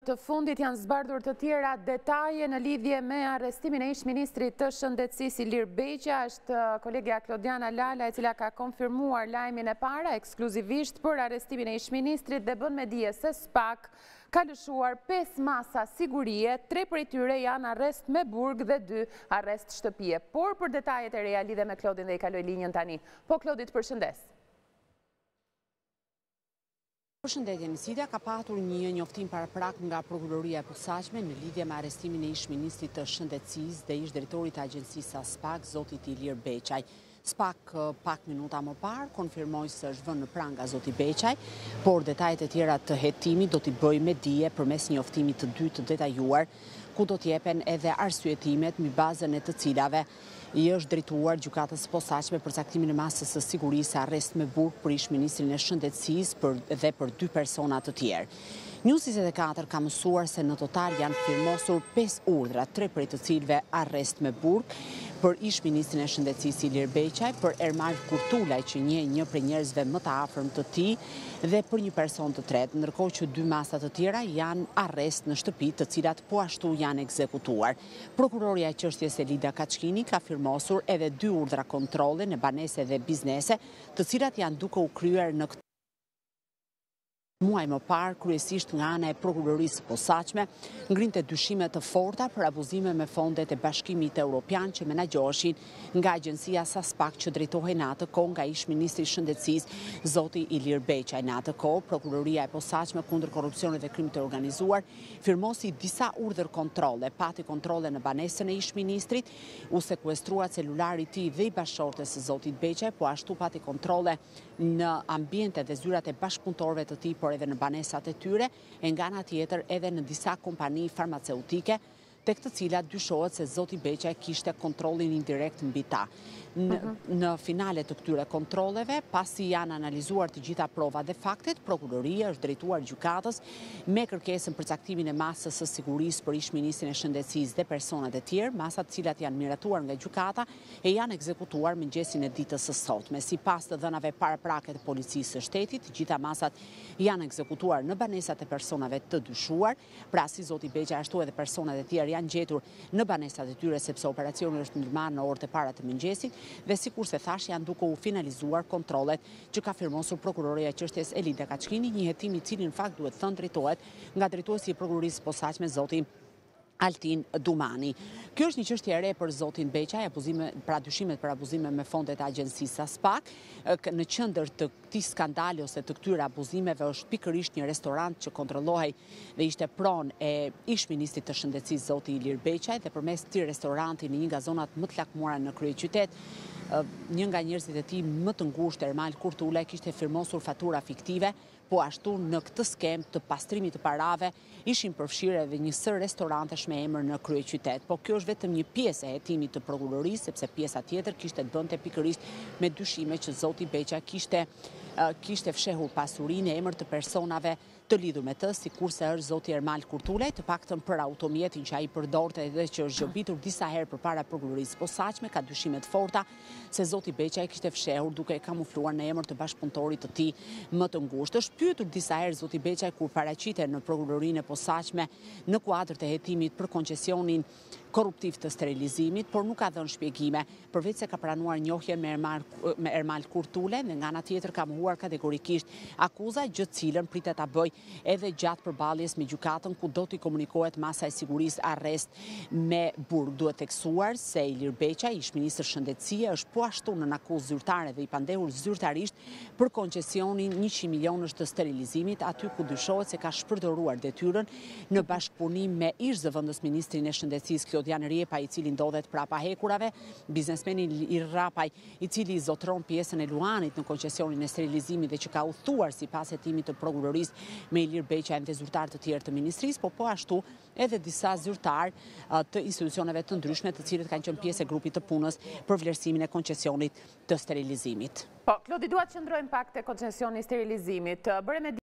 të fundit janë zbardhur të tjera detaje në lidhje me arrestimin e ish-ministrit të shëndetësisë Ilir Beqa. Është kolegja Klodiana Lala e cila ka konfirmuar lajmin e para ekskluzivisht për arrestimin e ish-ministrit dhe bën me dije se SPAK ka lëshuar 5 masa sigurie, 3 prej tyre janë arrest me burg dhe 2 arrest shtëpie. Por për detajet e reja lidhe me Klodin dhe i kaloj linjën tani. Po Klodit, përshëndes. Përshëndetje, Nisida ka patur një njoftim paraprak nga prokuroria e posaçme në lidhje me arrestimin e ish-ministrit të shëndetësisë dhe ish-drejtorit të agjencisë SPAK, zotit Ilir Beqaj. SPAK pak minuta më parë konfirmoi se është vënë në pranë nga zoti Beqaj, por detajet e tjera të hetimit do t'i bëj me dije përmes njoftimit të dytë të detajuar, ku do t'jepen edhe arsyetimet mbi bazën e të cilave i është drejtuar gjykatës së posaçme për caktimin e masës së sigurisë arrest me burg për ish-ministrin e shëndetësisë dhe për 2 persona të tjerë. News 24 ka mësuar se në total janë firmosur 5 urdhra, 3 prej të cilëve arrest me burg për ish-ministrin e shëndetësisë Ilir Beqaj, për Ermal Kurtulaj që një prej njerëzve më të afërm të tij dhe për një person të tretë, ndërkohë që 2 masa të tjera janë arrest në shtëpi, të cilat po ashtu janë ekzekutuar. Prokuroria e çështjes Elida Kaçkini ka firmosur edhe 2 urdhra kontrolle në banese dhe biznese, të cilat janë duke u kryer në muaj më parë, kryesisht nga ana e prokurorisë posaçme, ngrinte dyshime të forta për abuzime me fondet e Bashkimit Evropian që menaxhoheshin nga agjencia SPAK që drejtohej në atë kohë nga ish-ministri i shëndetësisë zoti Ilir Beqaj. Në atë kohë, prokuroria e posaçme kundër korrupsionit dhe krimit të organizuar firmosi disa urdhër kontrolle, pati kontrolle në banesën e ish-ministrit, u sekuestrua celulari i tij dhe i bashkëshortes së zotit Beqaj, po ashtu pati kontrolle në ambiente dhe zyrat e bashkëpunëtorëve të tij, por edhe në banesat e tyre, e nga ana tjetër edhe në disa kompani farmaceutike, tek të cilat dyshohet se zoti Beqaj kishte kontrollin indirekt mbi ta. Në finale të këtyre kontrolleve, pasi janë analizuar të gjitha provat dhe faktet, prokuroria është drejtuar gjykatës me kërkesën për caktimin e masës së sigurisë për ish-ministrin e shëndetësisë dhe personat e tjerë, masat të cilat janë miratuar nga gjykata e janë ekzekutuar mëngjesin e ditës së sotme. Sipas të dhënave paraprake të policisë së shtetit, të gjitha masat janë ekzekutuar në banesat e personave të dyshuar, pra si zoti Beqaj ashtu edhe personat e tjerë janë gjetur në banesat e tyre sepse operacioni është ndërmarrë në orët e para të mëngjesit dhe sikur se thash janë duke u finalizuar kontrollet që ka firmosur prokuroria e çështjes Elida Kaçkini, një hetim i cili në fakt duhet thënë drejtohet nga drejtuesi i prokurorisë posaçme zoti Altin Dumani. Kjo është një çështje e re për zotin Beqaj, dyshimet për abuzime me fondet e agjencisë SPAK. Në qendër të këtij skandali ose të këtyre abuzimeve është pikërisht një restorant që kontrollohej dhe ishte pronë e ish-ministrit të shëndetësisë zoti Ilir Beqaj dhe përmes këtij restoranti në një nga zonat më të lakmuara në kryeqytet, një nga njerëzit e tij më të ngushtë, Ermal Kurtulaj, kishte firmosur fatura fiktive, po ashtu në këtë skem të pastrimit të parave ishin përfshirë edhe një sër restorantesh me emër në kryeqytet. Po kjo është vetëm një pjesë e hetimit të prokurorisë, sepse pjesa tjetër kishte të bënte pikërisht me dyshime që zoti Beqaj kishte fshehur pasurinë e emër të personave të lidhur me të, sikurse është zoti Ermal Kurtulaj, të paktën për automjetin që ai përdorte dhe që është gjobitur disa herë përpara prokurorisë posaçme, ka dyshime të forta se zoti Beqaj kishte fshehur duke e kamufluar në emër të bashkëpunëtorit të tij më të ngushtë. Është pyetur disa herë zoti Beqaj kur paraqitej në prokurorinë e posaçme në kuadër të hetimit për koncesionin korruptiv të sterilizimit, por nuk ka dhënë shpjegime, përveç se ka pranuar njohjen me Ermal Kurtulaj dhe nga ana tjetër ka mohuar kategorikisht akuza, gjë të cilën pritet ta bëj edhe gjatë përballjes me gjykatën ku do t'i komunikohet masa e sigurisë arrest me burg. Duhet theksuar se Ilir Beqaj, ish-ministri i shëndetësisë, është po ashtu në akuzë zyrtare dhe i pandehur zyrtarisht për koncesionin 100 milionësh të sterilizimit, aty ku dyshohet se ka shpërdoruar detyrën në bashkëpunim me ish-zëvendës ministrin e shëndetësisë Klodian Riepa, i cili ndodhet prapa hekurave, biznesmeni Ilir Rapaj, i cili zotron pjesën e Luanit në koncesionin e sterilizimit dhe që ka udhëtuar sipas hetimit të prokurorisë me Ilir Beqaj dhe zyrtar të tjerë të ministrisë, po ashtu edhe disa zyrtar të institucioneve të ndryshme të cilët kanë qenë pjesë e grupit të punës për vlerësimin e koncesionit të sterilizimit. Po, Klodi, dua të qëndrojmë pak te koncesioni i sterilizimit.